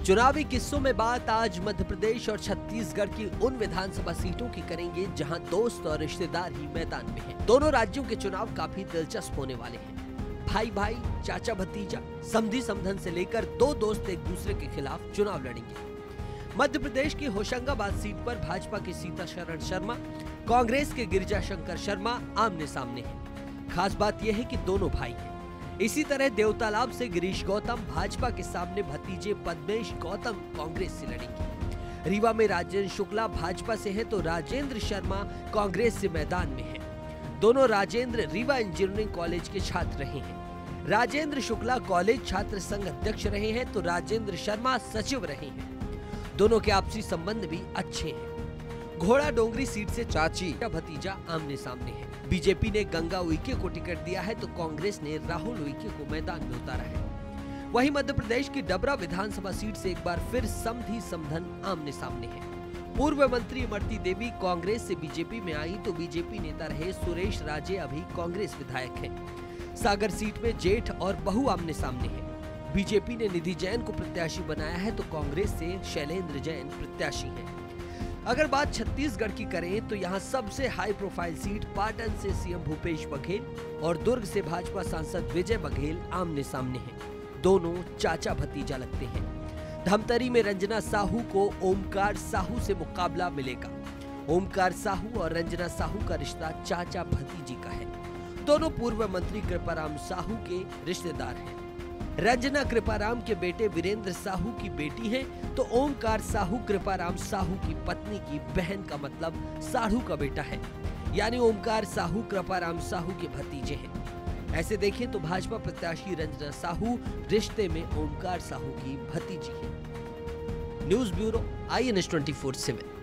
चुनावी किस्सों में बात आज मध्य प्रदेश और छत्तीसगढ़ की उन विधानसभा सीटों की करेंगे जहां दोस्त और रिश्तेदार ही मैदान में हैं। दोनों राज्यों के चुनाव काफी दिलचस्प होने वाले हैं। भाई भाई, चाचा भतीजा, समधी समधन से लेकर दो दोस्त एक दूसरे के खिलाफ चुनाव लड़ेंगे। मध्य प्रदेश की होशंगाबाद सीट पर भाजपा के सीता शरण शर्मा, कांग्रेस के गिरिजा शंकर शर्मा आमने सामने हैं। खास बात यह है कि दोनों भाई हैं। इसी तरह देवतालाब से गिरीश गौतम भाजपा के सामने भतीजे पद्मेश गौतम कांग्रेस से लड़ेंगे। रीवा में राजेंद्र शुक्ला भाजपा से है तो राजेंद्र शर्मा कांग्रेस से मैदान में है। दोनों राजेंद्र रीवा इंजीनियरिंग कॉलेज के छात्र रहे हैं। राजेंद्र शुक्ला कॉलेज छात्र संघ अध्यक्ष रहे हैं तो राजेंद्र शर्मा सचिव रहे हैं। दोनों के आपसी संबंध भी अच्छे हैं। घोड़ा डोंगरी सीट से चाची या भतीजा आमने सामने है। बीजेपी ने गंगा उइके को टिकट दिया है तो कांग्रेस ने राहुल उइके को मैदान में उतारा है। वहीं मध्य प्रदेश की डबरा विधानसभा सीट से एक बार फिर समधी समधन आमने सामने है। पूर्व मंत्री इमरती देवी कांग्रेस से बीजेपी में आई तो बीजेपी नेता रहे सुरेश राजे अभी कांग्रेस विधायक हैं। सागर सीट में जेठ और बहू आमने सामने है। बीजेपी ने निधि जैन को प्रत्याशी बनाया है तो कांग्रेस से शैलेंद्र जैन प्रत्याशी हैं। अगर बात छत्तीसगढ़ की करें तो यहां सबसे हाई प्रोफाइल सीट पाटन से सीएम भूपेश बघेल और दुर्ग से भाजपा सांसद विजय बघेल आमने सामने हैं। दोनों चाचा भतीजा लगते हैं। धमतरी में रंजना साहू को ओमकार साहू से मुकाबला मिलेगा। ओमकार साहू और रंजना साहू का रिश्ता चाचा भतीजी का है। दोनों पूर्व मंत्री कृपाराम साहू के रिश्तेदार हैं। रंजना कृपाराम के बेटे वीरेंद्र साहू की बेटी है तो ओमकार साहू कृपाराम साहू की पत्नी की बहन का मतलब साहू का बेटा है। यानी ओमकार साहू कृपाराम साहू के भतीजे हैं। ऐसे देखें तो भाजपा प्रत्याशी रंजना साहू रिश्ते में ओमकार साहू की भतीजी है। News bureau INS 24/7।